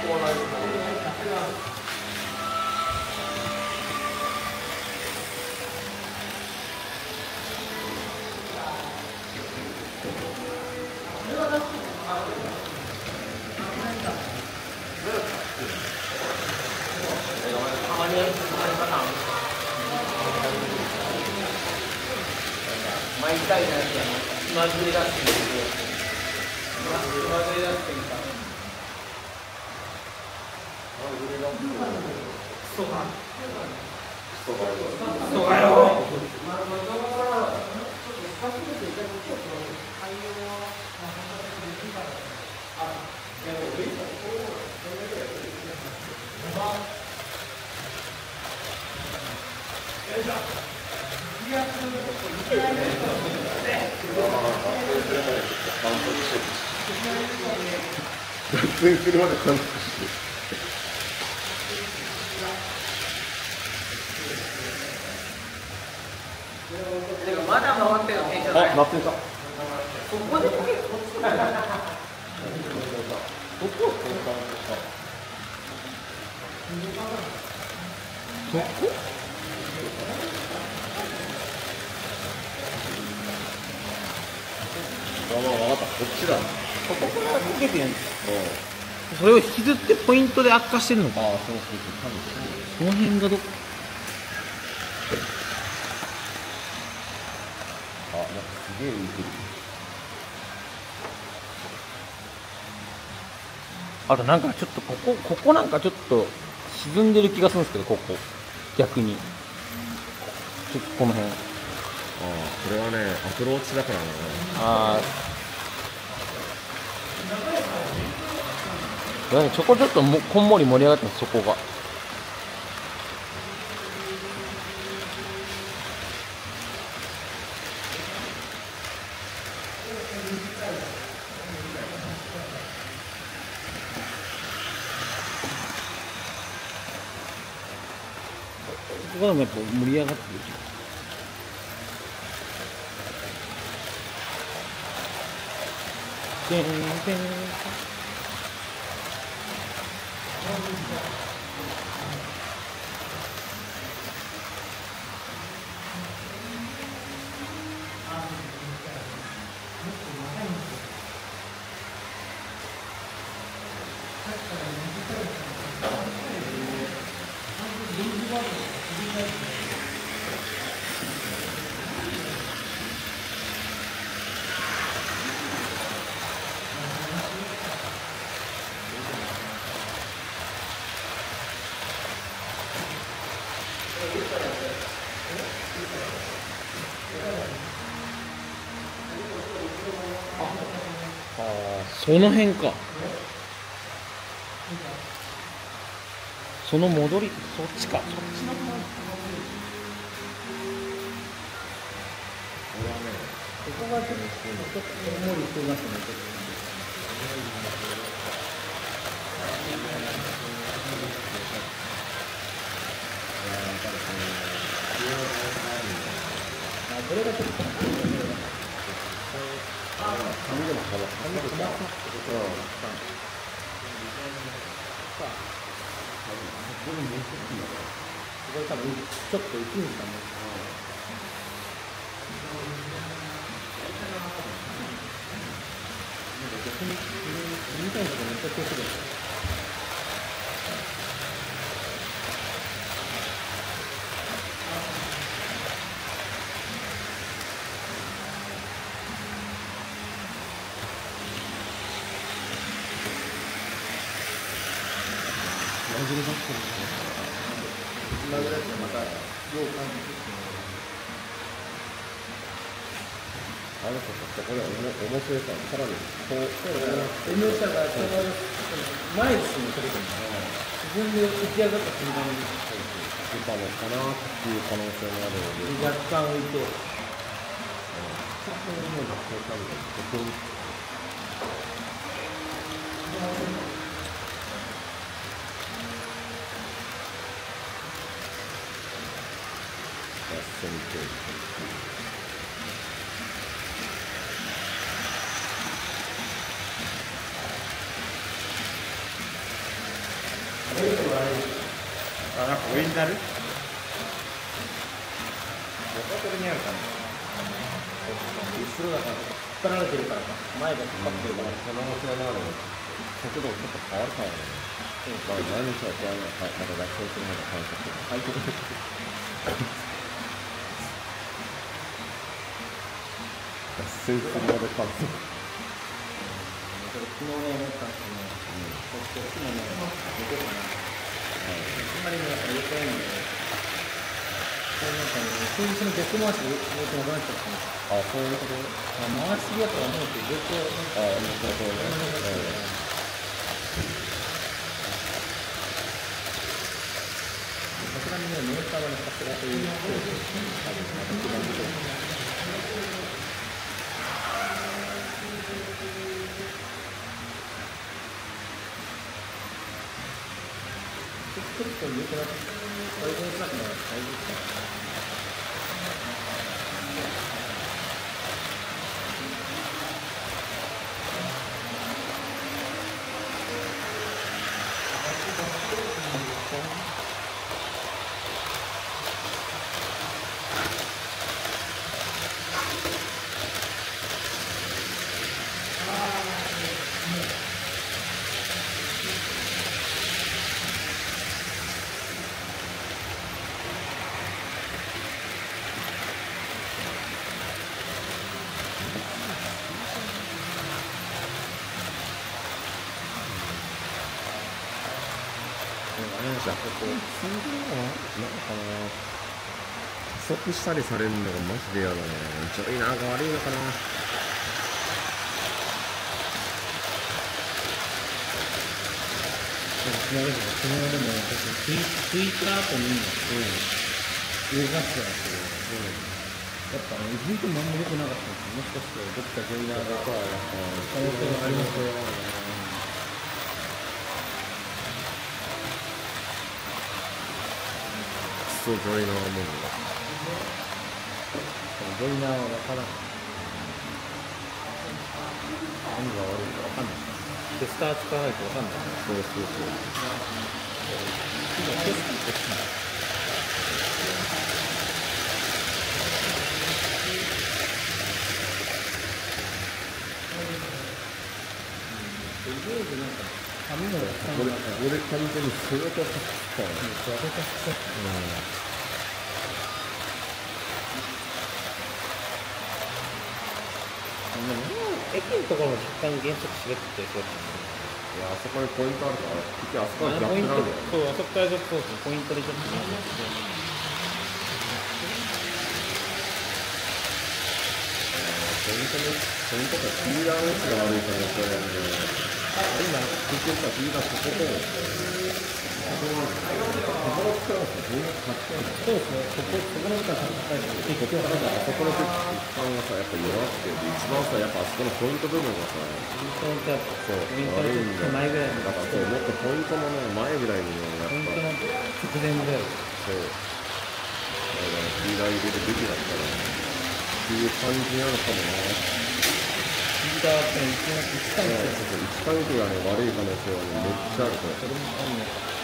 毎回のやつやな、今ずれ出してるけど、今ずれ出してるから。クソが。クソがよ。 脱線するまで感覚してまだ回ってるの電車ない。 あ、なってた。 ここでこける。 どこを交換したどこあ、分かった。こっちだ。 ここからこけてるんです。それを引きずってポイントで悪化してるのか。 ああ、そうそうそう。 その辺がどっあ、なんかすげえ浮いてる。 あとなんかちょっとここなんかちょっと沈んでる気がするんですけど、ここ逆にちょっとこの辺。 ああ、これはね、アプローチだからね。 ああ、ちょこちょっとこんもり盛り上がってます、そこが。ここでもやっぱ盛り上がってる。てんてん。その辺か。その戻り、そっちか。そっちの方。ここがちょっとこんもりしてますね。これがちょっと紙でも紙でもこれ多分ちょっと浮くんですかね。逆にみたいなとこめっちゃ気をつけてる。今ぐらいでまたよう感じてあれここで面白いからさらにこう重さが前に進むときに自分で浮き上がった瞬間に出たのかなっていう可能性もあるので若干浮いてあ、なんかオリジナル？ボトルにあるかな。後ろだから引っ張られてるからか。前が引っ張ってるから。 可能性のある速度ちょっと変わるからね。まあ前の人は嫌いなまた脱走するのが感覚快適だ。脱線するまで感覚。 昨日ね、思ったんですけど、こっちもね、どこかな。あんまりね、やっぱ横やんで、こうなんかね、数日の逆回しで動きなくなっちゃったんですよ。 あ、そういうこと？ 回しすぎやったら思うけど、逆をあ、なるほどね。 さすがにね、メーカーはさすがという人ですね、多分また違うことちょっと良くなって、改善したくなら大丈夫ですか？ じゃあここ通常はなんかな加速したりされるのがマジで嫌だね。ジョイナーが悪いのかな。 昨日でも私ツイート後に動かしてたんですけど、やっぱね、意外と何も良くなかったんですよ。もしかしてどっかジョイナーが可能性がありますよ。 クソジョイナーもんだ。 ジョイナーは分からない。何が悪いか分かんない。テスター使わないと分かんない。 そうそうそう。 今テスターできない。とりあえずなんか紙のこれ完全にそれとかったね。 駅のところの若干減速しべってそうですいや、あそこにポイントあるから、結局あそこはね。ポイント逆なんだよ。 そう、あそこからちょっとポイントでちょっと減速して。 ポイントがスピーダーの位置が悪い可能性があるんで、今、結局はスピーダーそこで、ここは、ここの力をどうやって勝ちたいんだそうですね、そこの時間高いので、 結局だからあそこの一番がさ、やっぱ弱くて、一番さ、やっぱあそこのポイント部分がさ、 ポイントやっぱそう、 ポイントのちょっと前ぐらいに、 だからそう、もっとポイントのね、前ぐらいにね、やっポイントぱ、 の直前ぐらい。 そう、だからスピーダー入れるべきだったら、っていう感じなのかもな。 スピーダーって一番位置関係がね、悪い可能性はね、めっちゃあると。 それもあるのか。